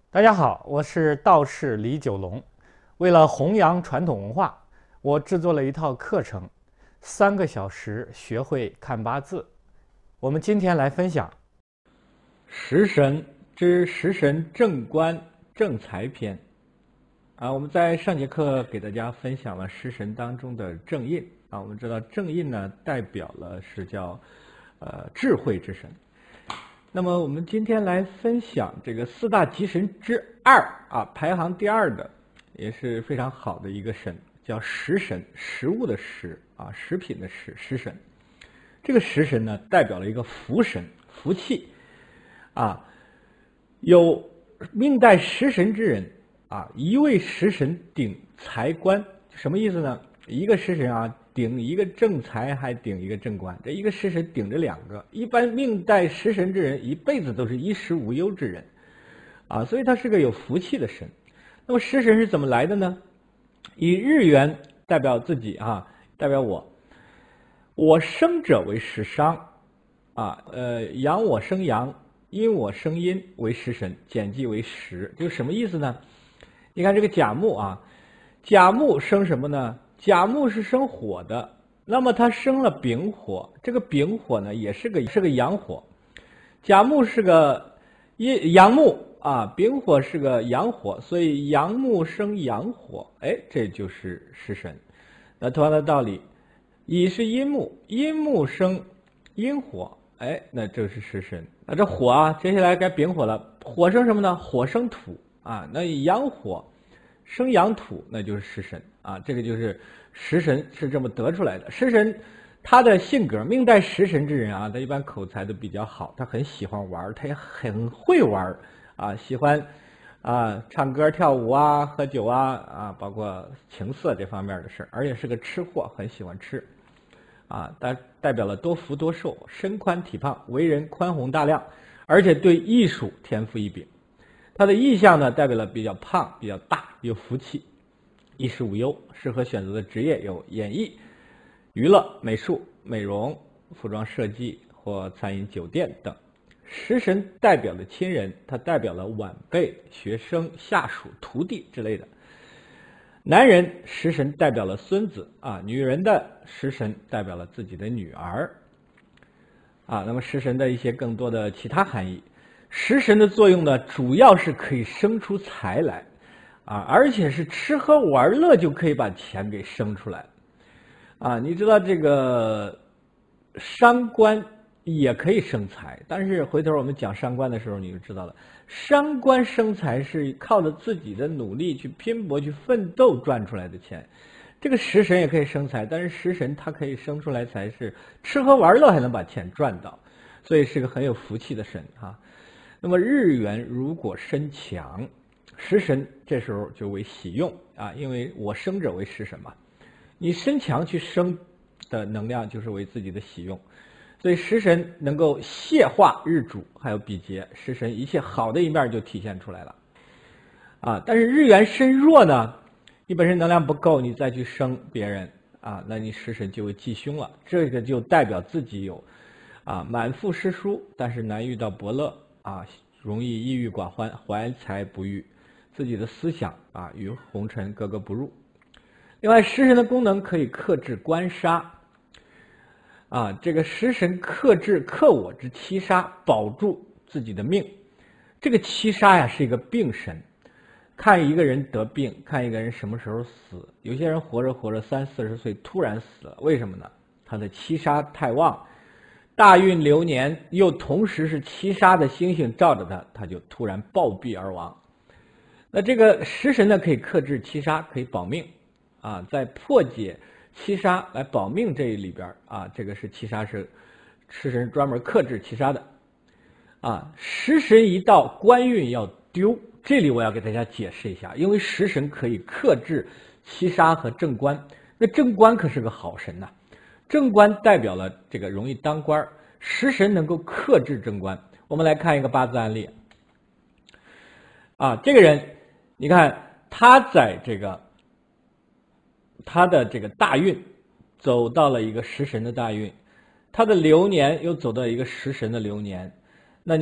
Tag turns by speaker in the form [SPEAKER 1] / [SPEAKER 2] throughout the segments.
[SPEAKER 1] 大家好，我是道士李九龙。为了弘扬传统文化，我制作了一套课程，3个小时学会看八字。我们今天来分享食神之食神正官正财篇。我们在上节课给大家分享了食神当中的正印。我们知道正印呢代表了是叫智慧之神。那么我们今天来分享这个4大吉神之2排行第2的，也是非常好的一个神，叫食神，食物的食食品的食，食神。这个食神呢，代表了一个福神，福气有命带食神之人一位食神顶财官，什么意思呢？一个食神顶一个正财，还顶一个正官，这一个食神顶着2个。一般命带食神之人，一辈子都是衣食无忧之人所以他是个有福气的神。那么食神是怎么来的呢？以日元代表自己代表我生者为食伤阳我生阳，阴我生阴为食神，简记为食。就是什么意思呢？你看这个甲木甲木生什么呢？甲木是生火的，那么它生了丙火，这个丙火呢也是个阳火。甲木是个阳木丙火是个阳火，所以阳木生阳火，这就是食神。那同样的道理，乙是阴木，阴木生阴火，那这是食神。那这火接下来该丙火了，火生什么呢？火生土那阳火生阳土，那就是食神这个就是食神是这么得出来的。食神他的性格，命带食神之人他一般口才都比较好，他很喜欢玩，他也很会玩喜欢唱歌跳舞喝酒包括情色这方面的事，而且是个吃货，很喜欢吃代表了多福多寿，身宽体胖，为人宽宏大量，而且对艺术天赋异禀。他的意象呢，代表了比较胖、比较大、有福气，衣食无忧，适合选择的职业有演艺、娱乐、美术、美容、服装设计或餐饮酒店等。食神代表了亲人，它代表了晚辈、学生、下属、徒弟之类的。男人食神代表了孙子女人的食神代表了自己的女儿那么食神的一些更多的其他含义。食神的作用呢，主要是可以生出财来而且是吃喝玩乐就可以把钱给生出来你知道这个伤官也可以生财，但是回头我们讲伤官的时候你就知道了，伤官生财是靠着自己的努力去拼搏去奋斗赚出来的钱。这个食神也可以生财，但是食神它可以生出来财是吃喝玩乐还能把钱赚到，所以是个很有福气的神那么日元如果身强，食神这时候就为喜用因为我生者为食神嘛，你身强去生的能量就是为自己的喜用，所以食神能够泄化日主还有比劫，食神一切好的一面就体现出来了但是日元身弱呢，你本身能量不够，你再去生别人那你食神就为忌凶了，这个就代表自己有满腹诗书，但是难遇到伯乐容易抑郁寡欢，怀才不遇，自己的思想与红尘格格不入。另外食神的功能可以克制官杀这个食神克我之七杀，保住自己的命。这个七杀是一个病神，看一个人得病，看一个人什么时候死。有些人活着30-40岁突然死了，为什么呢？他的七杀太旺，大运流年又同时是七杀的星星照着他，他就突然暴毙而亡。那这个食神呢，可以克制七杀，可以保命在破解七杀来保命这一里边这个是七杀，是食神专门克制七杀的食神一到，官运要丢。这里我要给大家解释一下，因为食神可以克制七杀和正官，那正官可是个好神正官代表了这个容易当官，食神能够克制正官。我们来看一个八字案例这个人你看他在他的这个大运走到了一个食神的大运，他的流年又走到一个食神的流年，那你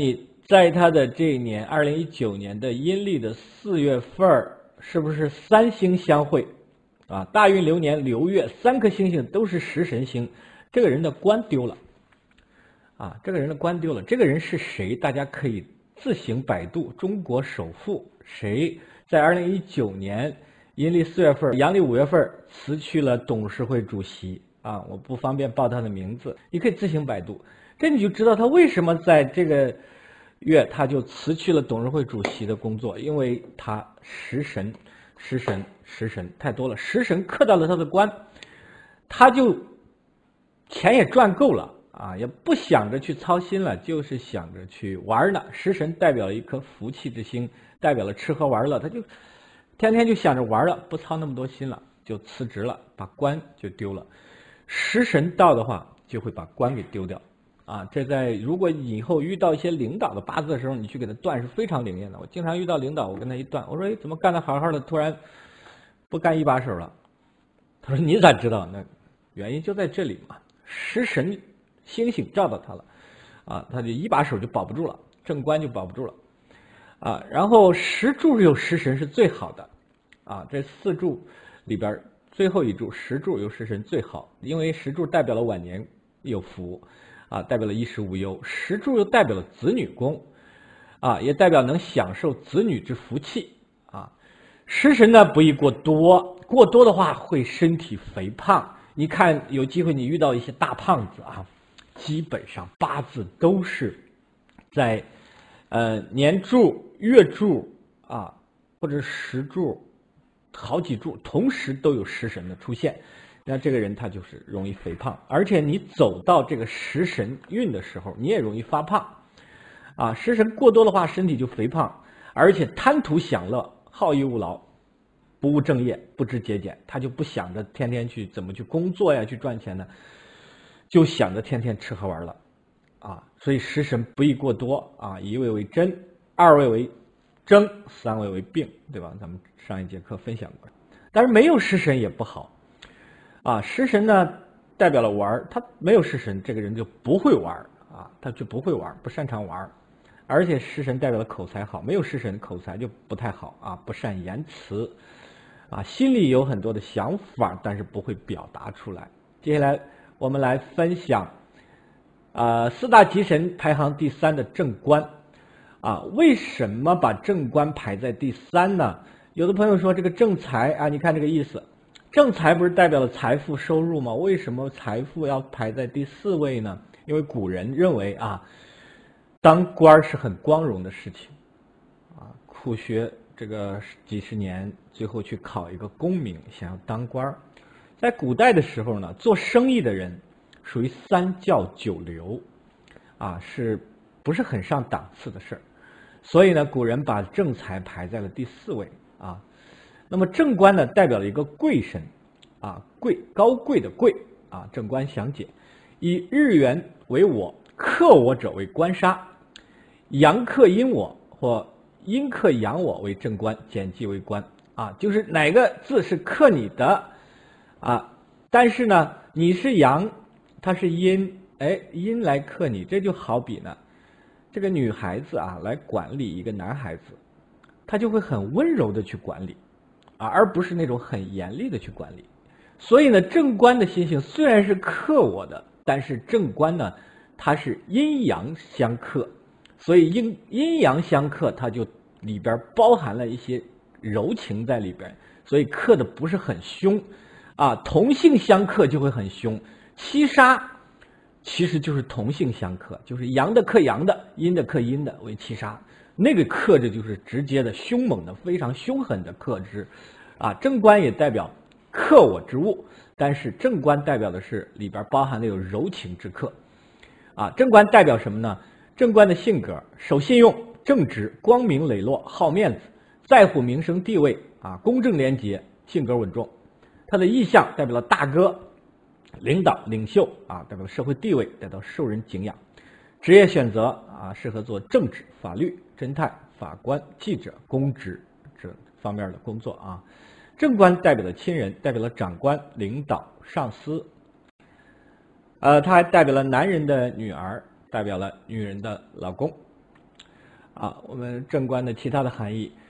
[SPEAKER 1] 在他的这一年2019年的阴历的4月份，是不是三星相会啊？大运流年流月3颗星星都是食神星，这个人的官丢了啊！这个人的官丢了，这个人是谁？大家可以自行百度。中国首富谁在2019年阴历4月份、阳历5月份辞去了董事会主席啊？我不方便报他的名字，你可以自行百度，这你就知道他为什么在这个月他就辞去了董事会主席的工作，因为他食神太多了，食神克到了他的官，他就钱也赚够了啊，也不想着去操心了，就是想着去玩呢。食神代表了一颗福气之星，代表了吃喝玩乐，他就天天就想着玩了，不操那么多心了，就辞职了，把官就丢了。食神到的话，就会把官给丢掉。啊，这在如果以后遇到一些领导的八字的时候，你去给他断是非常灵验的。我经常遇到领导，我跟他一断，我说：“哎，怎么干得好好的，突然不干一把手了？”他说：“你咋知道？那原因就在这里嘛，食神星星照到他了，啊，他就一把手就保不住了，正官就保不住了，啊，然后10柱有食神是最好的，啊，这4柱里边最后一柱10柱有食神最好，因为10柱代表了晚年有福。”啊，代表了衣食无忧，10柱又代表了子女宫，啊，也代表能享受子女之福气啊。食神呢不宜过多，过多的话会身体肥胖。你看有机会你遇到一些大胖子啊，基本上八字都是在年柱、月柱啊，或者10柱、好几柱同时都有食神的出现。那这个人他就是容易肥胖，而且你走到这个食神运的时候，你也容易发胖，啊，食神过多的话，身体就肥胖，而且贪图享乐，好逸恶劳，不务正业，不知节俭，他就不想着天天去怎么去工作呀，去赚钱呢，就想着天天吃喝玩乐，啊，所以食神不宜过多啊，1位为真，2位为争，3位为病，对吧？咱们上一节课分享过，但是没有食神也不好。啊，食神呢代表了玩，他没有食神，这个人就不会玩啊，他就不会玩，不擅长玩，而且食神代表了口才好，没有食神口才就不太好啊，不善言辞，啊，心里有很多的想法，但是不会表达出来。接下来我们来分享，4大吉神排行第3的正官，啊，为什么把正官排在第3呢？有的朋友说这个正财啊，你看这个意思。正财不是代表了财富收入吗？为什么财富要排在第4位呢？因为古人认为啊，当官是很光荣的事情，啊，苦学这个几十年，最后去考一个功名，想要当官。在古代的时候呢，做生意的人属于3教9流，啊，是不是很上档次的事儿？所以呢，古人把正财排在了第4位啊。那么正官呢，代表了一个贵神，啊，贵高贵的贵啊。正官详解：以日元为我，克我者为官杀，阳克阴我或阴克阳我为正官，简记为官啊。就是哪个字是克你的啊？但是呢，你是阳，它是阴，哎，阴来克你，这就好比呢，这个女孩子啊来管理一个男孩子，她就会很温柔的去管理。啊，而不是那种很严厉的去管理，所以呢，正官的星星虽然是克我的，但是正官呢，它是阴阳相克，所以阴阳相克，它就里边包含了一些柔情在里边，所以克的不是很凶，啊，同性相克就会很凶，七杀其实就是同性相克，就是阳的克阳的，阴的克阴的为七杀。那个克制就是直接的、凶猛的、非常凶狠的克制，啊，正官也代表克我之物，但是正官代表的是里边包含的有柔情之克，啊，正官代表什么呢？正官的性格守信用、正直、光明磊落、好面子，在乎名声地位，啊，公正廉洁，性格稳重。他的意象代表了大哥、领导、领袖，啊，代表了社会地位，代表受人敬仰。职业选择啊，适合做政治、法律、侦探、法官、记者、公职这方面的工作啊。正官代表了亲人，代表了长官、领导、上司。它还代表了男人的女儿，代表了女人的老公。 我们正官的其他的含义，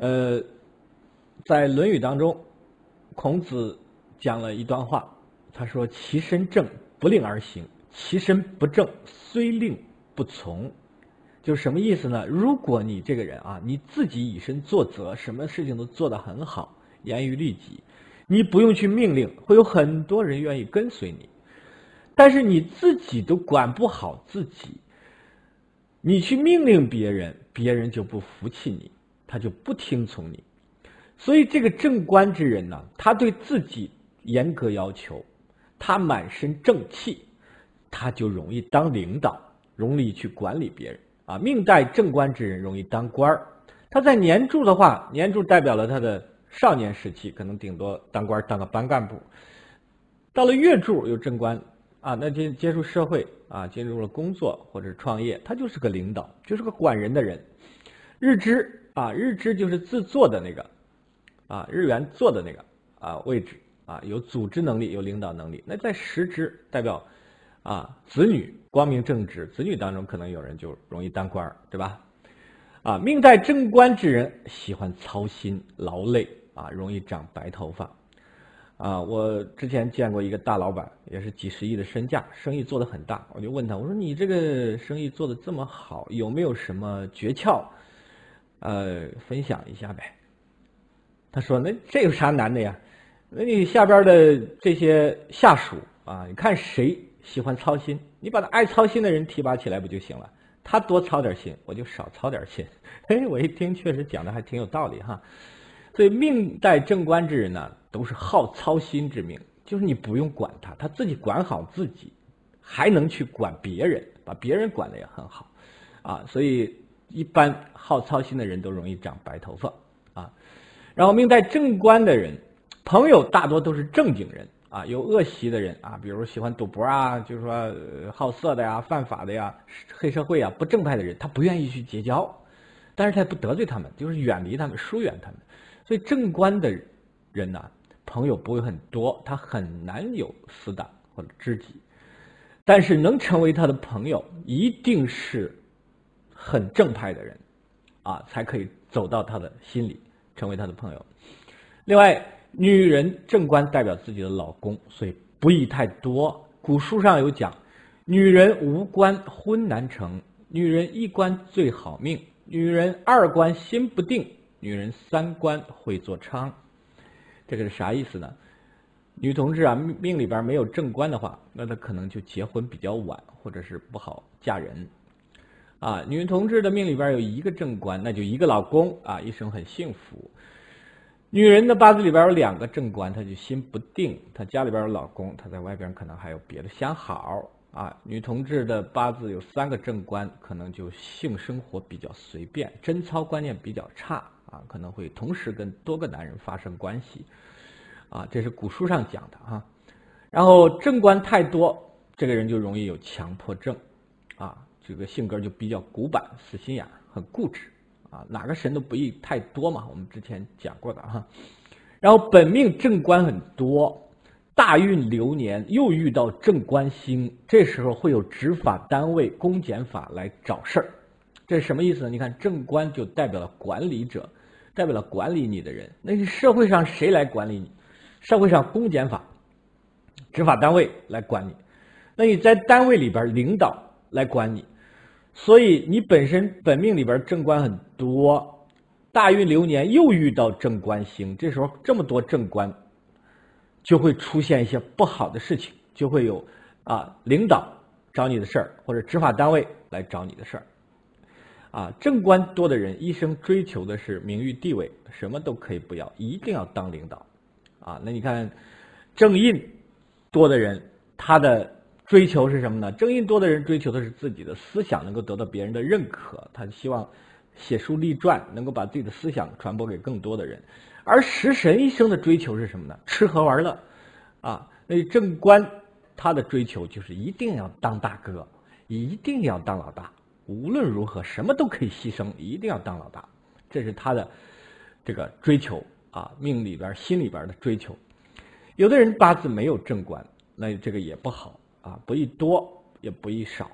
[SPEAKER 1] 在《论语》当中，孔子讲了一段话，他说：“其身正，不令而行；其身不正，虽令不从。”就是什么意思呢？如果你这个人你自己以身作则，什么事情都做得很好，严于律己，你不用去命令，会有很多人愿意跟随你。但是你自己都管不好自己，你去命令别人，别人就不服气你，他就不听从你。所以这个正官之人呢，他对自己严格要求，他满身正气，他就容易当领导，容易去管理别人命带正官之人容易当官儿。他在年柱的话，年柱代表了他的少年时期，可能顶多当官当个班干部。到了月柱有正官那接触社会进入了工作或者创业，他就是个领导，就是个管人的人。日支日支就是自坐的那个日元坐的那个位置有组织能力，有领导能力。那在时支代表子女光明正直，子女当中可能有人就容易当官，对吧？命带正官之人喜欢操心劳累容易长白头发我之前见过一个大老板，也是几十亿的身价，生意做得很大。我就问他，我说你这个生意做得这么好，有没有什么诀窍分享一下呗？他说那这有啥难的呀？那你下边的这些下属你看谁喜欢操心，你把他爱操心的人提拔起来不就行了？他多操点心，我就少操点心。我一听确实讲的还挺有道理哈。所以命带正官之人呢，都是好操心之命，就是你不用管他，他自己管好自己，还能去管别人，把别人管得也很好所以一般好操心的人都容易长白头发然后命带正官的人，朋友大多都是正经人有恶习的人比如喜欢赌博就是说好色的呀、犯法的呀、黑社会不正派的人，他不愿意去结交，但是他也不得罪他们，就是远离他们，疏远他们。所以正官的人朋友不会很多，他很难有死党或者知己，但是能成为他的朋友，一定是很正派的人才可以走到他的心里，成为他的朋友。另外，女人正官代表自己的老公，所以不宜太多。古书上有讲，女人无官婚难成，女人一官最好命，女人二官心不定，女人三官会做娼。这个是啥意思呢？女同志命里边没有正官的话，那她可能就结婚比较晚，或者是不好嫁人女同志的命里边有一个正官，那就一个老公一生很幸福。女人的八字里边有两个正官，她就心不定，她家里边有老公，她在外边可能还有别的相好女同志的八字有三个正官，可能就性生活比较随便，贞操观念比较差可能会同时跟多个男人发生关系这是古书上讲的然后正官太多，这个人就容易有强迫症这个性格就比较古板、死心眼、很固执哪个神都不宜太多嘛，我们之前讲过的然后本命正官很多，大运流年又遇到正官星，这时候会有执法单位、公检法来找事儿。这是什么意思呢？你看正官就代表了管理者，代表了管理你的人。那你社会上谁来管理你？社会上公检法、执法单位来管你，那你在单位里边领导来管你。所以你本命里边正官很多，大运流年又遇到正官星，这时候这么多正官，就会出现一些不好的事情，就会有领导找你的事儿，或者执法单位来找你的事儿正官多的人一生追求的是名誉地位，什么都可以不要，一定要当领导那你看正印多的人，他的追求是什么呢？正印多的人追求的是自己的思想能够得到别人的认可，他希望写书立传，能够把自己的思想传播给更多的人。而食神一生的追求是什么呢？吃喝玩乐那正官他的追求就是一定要当大哥，一定要当老大，无论如何什么都可以牺牲，一定要当老大，这是他的这个追求命里边心里边的追求。有的人八字没有正官，那这个也不好不宜多也不宜少，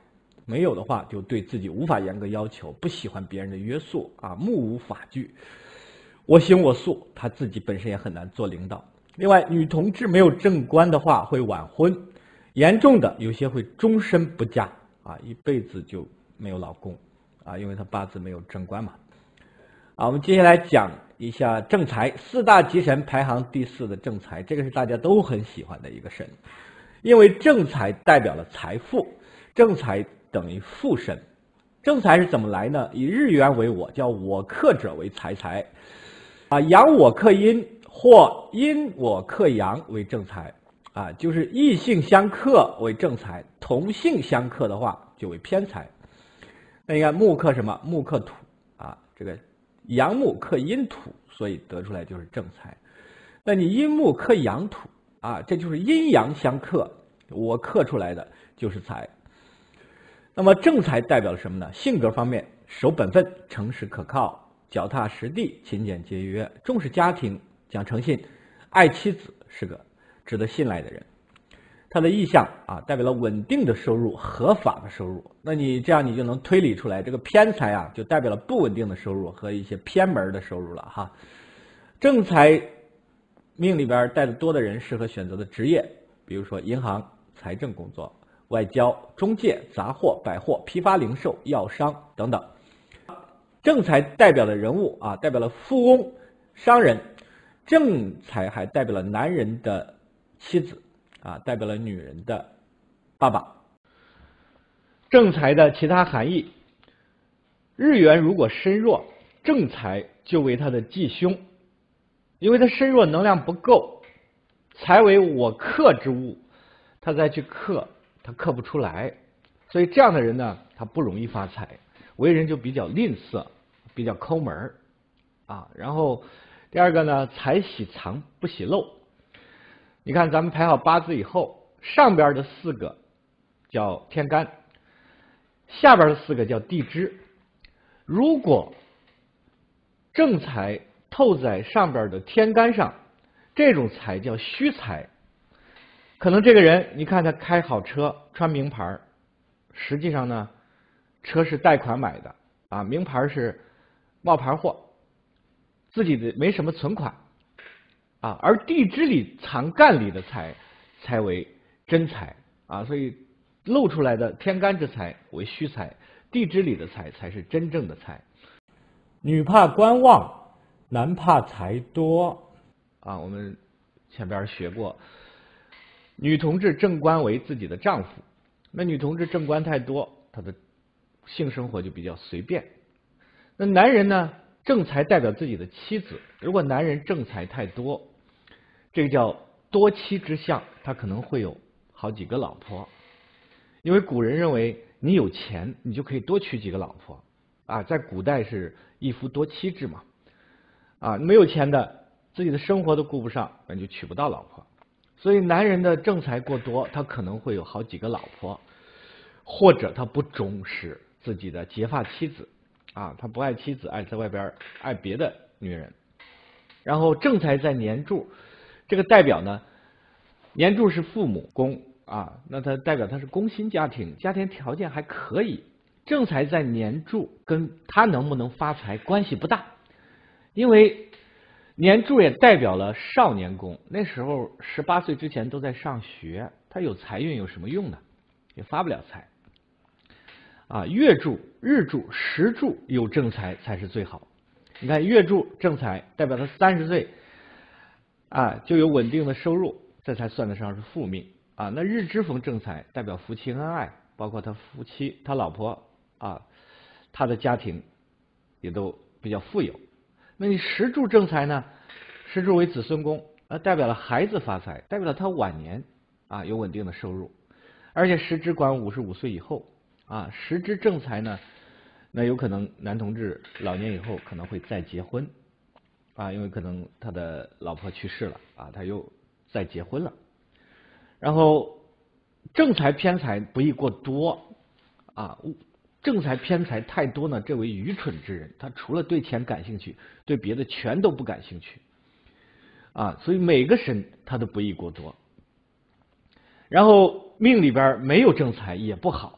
[SPEAKER 1] 没有的话就对自己无法严格要求，不喜欢别人的约束啊，目无法纪，我行我素，他自己本身也很难做领导。另外，女同志没有正官的话会晚婚，严重的有些会终身不嫁啊，一辈子就没有老公啊，因为他八字没有正官嘛。啊，我们接下来讲一下正财，四大吉神排行第4的正财，这个是大家都很喜欢的一个神，因为正财代表了财富，正财等于富神。正财是怎么来呢？以日元为我，叫我克者为财财，啊，阳我克阴或阴我克阳为正财，啊，就是异性相克为正财，同性相克的话就为偏财。那你看木克什么？木克土啊，这个阳木克阴土，所以得出来就是正财。那你阴木克阳土啊，这就是阴阳相克，我克出来的就是财。那么正财代表了什么呢？性格方面，守本分，诚实可靠，脚踏实地，勤俭节约，重视家庭，讲诚信，爱妻子，是个值得信赖的人。它的意象啊，代表了稳定的收入，合法的收入。那你这样你就能推理出来，这个偏财啊，就代表了不稳定的收入和一些偏门的收入了哈。正财命里边带的多的人适合选择的职业，比如说银行、财政工作、外交、中介、杂货、百货、批发零售、药商等等。正财代表的人物啊，代表了富翁、商人。正财还代表了男人的妻子啊，代表了女人的爸爸。正财的其他含义，日元如果身弱，正财就为他的忌凶，因为他身弱能量不够，财为我克之物，他再去克，他克不出来，所以这样的人呢，他不容易发财，为人就比较吝啬，比较抠门啊。然后第二个呢，财喜藏不喜漏。你看咱们排好八字以后，上边的4个叫天干，下边的4个叫地支。如果正财透在上边的天干上，这种财叫虚财。可能这个人你看他开好车，穿名牌，实际上呢车是贷款买的啊，名牌是冒牌货，自己的没什么存款啊，而地支里藏干里的财才为真财啊，所以露出来的天干之财为虚财，地支里的财才是真正的财。女怕官旺，男怕财多啊，我们前边学过，女同志正官为自己的丈夫，那女同志正官太多，她的性生活就比较随便。那男人呢，正财代表自己的妻子，如果男人正财太多，这个叫多妻之相，他可能会有好几个老婆。因为古人认为你有钱，你就可以多娶几个老婆啊，在古代是一夫多妻制嘛，啊，没有钱的自己的生活都顾不上，那就娶不到老婆。所以男人的正财过多，他可能会有好几个老婆，或者他不重视自己的结发妻子啊，他不爱妻子，爱在外边爱别的女人。然后正财在年柱，这个代表呢，年柱是父母宫啊，那它代表他是工薪家庭，家庭条件还可以。正财在年柱跟他能不能发财关系不大，因为年柱也代表了少年宫，那时候18岁之前都在上学，他有财运有什么用呢？也发不了财啊。月柱、日柱、时柱有正财才是最好。你看月柱正财代表他30岁啊就有稳定的收入，这才算得上是富命啊。那日支逢正财代表夫妻恩爱，包括他夫妻他老婆啊，他的家庭也都比较富有。那你时柱正财呢，时柱为子孙宫，代表了孩子发财，代表了他晚年啊有稳定的收入，而且时支管55岁以后啊。时支正财呢，那有可能男同志老年以后可能会再结婚啊，因为可能他的老婆去世了啊，他又再结婚了。然后正财偏财不宜过多啊，正财偏财太多呢，这为愚蠢之人，他除了对钱感兴趣，对别的全都不感兴趣啊，所以每个神他都不宜过多。然后命里边没有正财也不好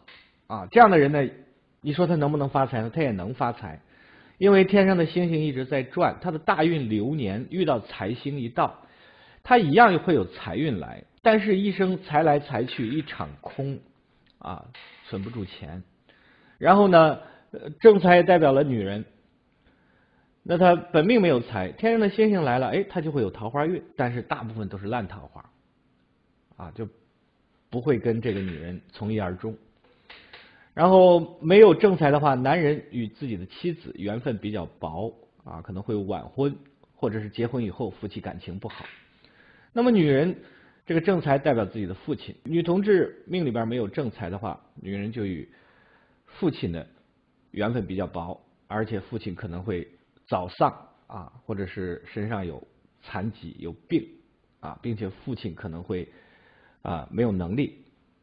[SPEAKER 1] 啊，这样的人呢，你说他能不能发财呢？他也能发财，因为天上的星星一直在转，他的大运流年遇到财星一到，他一样会有财运来，但是一生财来财去一场空，啊，存不住钱。然后呢，正财代表了女人，那他本命没有财，天上的星星来了，哎，他就会有桃花运，但是大部分都是烂桃花，啊，就不会跟这个女人从一而终。然后没有正财的话，男人与自己的妻子缘分比较薄啊，可能会晚婚，或者是结婚以后夫妻感情不好。那么女人这个正财代表自己的父亲，女同志命里边没有正财的话，女人就与父亲的缘分比较薄，而且父亲可能会早丧啊，或者是身上有残疾有病啊，并且父亲可能会没有能力。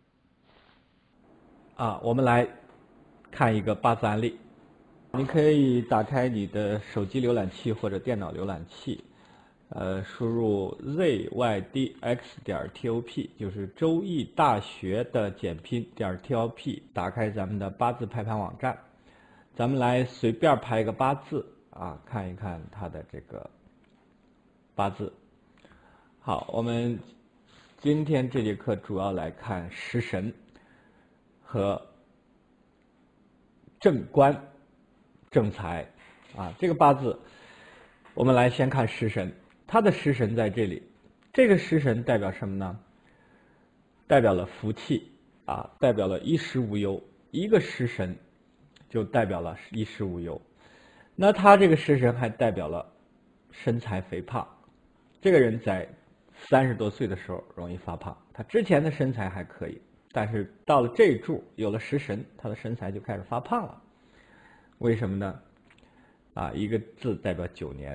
[SPEAKER 1] 我们来看一个八字案例。你可以打开你的手机浏览器或者电脑浏览器，输入 zydx.top， 就是周易大学的简拼.top， 打开咱们的八字排盘网站，咱们来随便排一个八字啊，看一看它的这个八字。好，我们今天这节课主要来看食神和正官正财啊，这个八字我们来先看食神，它的食神在这里，这个食神代表什么呢？代表了福气啊，代表了衣食无忧，一个食神就代表了衣食无忧。那他这个食神还代表了身材肥胖，这个人在30多岁的时候容易发胖，他之前的身材还可以，但是到了这一柱有了食神，他的身材就开始发胖了。为什么呢？一个字代表9年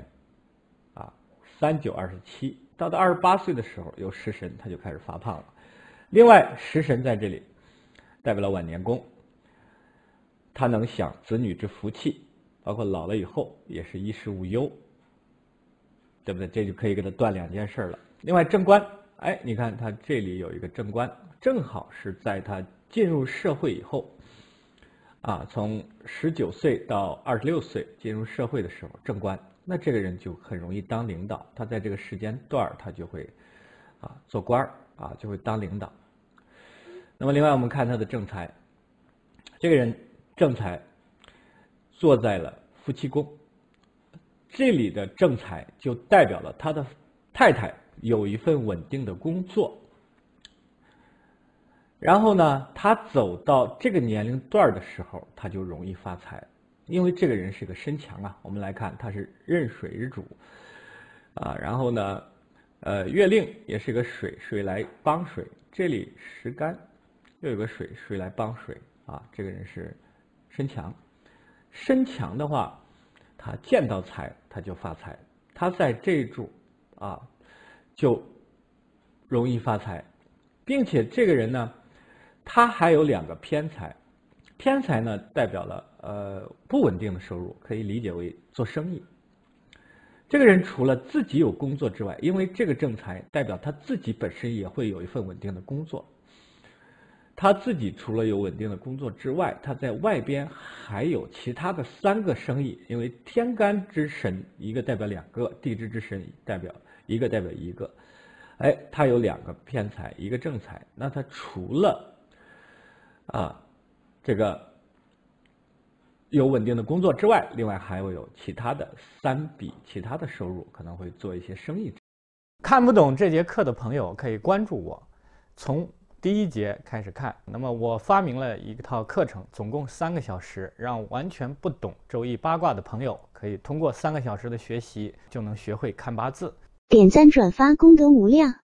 [SPEAKER 1] ，3、9、27，到28岁的时候有食神，他就开始发胖了。另外，食神在这里代表了晚年宫，他能享子女之福气，包括老了以后也是衣食无忧，对不对？这就可以给他断2件事了。另外，正官，哎，你看他这里有一个正官，正好是在他进入社会以后，从19岁到26岁进入社会的时候，正官，那这个人就很容易当领导，他在这个时间段他就会做官就会当领导。那么另外我们看他的正财，这个人正财坐在了夫妻宫，这里的正财就代表了他的太太有一份稳定的工作，然后呢，他走到这个年龄段的时候，他就容易发财，因为这个人是个身强啊。我们来看，他是壬水日主然后呢，月令也是个水，水来帮水，这里时干又有个水，水来帮水这个人是身强。身强的话，他见到财他就发财，他在这一柱就容易发财，并且这个人呢，他还有2个偏财，偏财呢代表了不稳定的收入，可以理解为做生意。这个人除了自己有工作之外，因为这个正财代表他自己本身也会有一份稳定的工作，他自己除了有稳定的工作之外，他在外边还有其他的3个生意，因为天干之神一个代表2个，地支之神代表一个代表1个，他有2个偏财，一个正财，那他除了这个有稳定的工作之外，另外还会有其他的3笔其他的收入，可能会做一些生意。
[SPEAKER 2] 看不懂这节课的朋友可以关注我，从第1节开始看。那么我发明了一套课程，总共3个小时，让完全不懂周易八卦的朋友可以通过3个小时的学习就能学会看八字。
[SPEAKER 3] 点赞转发功德无量。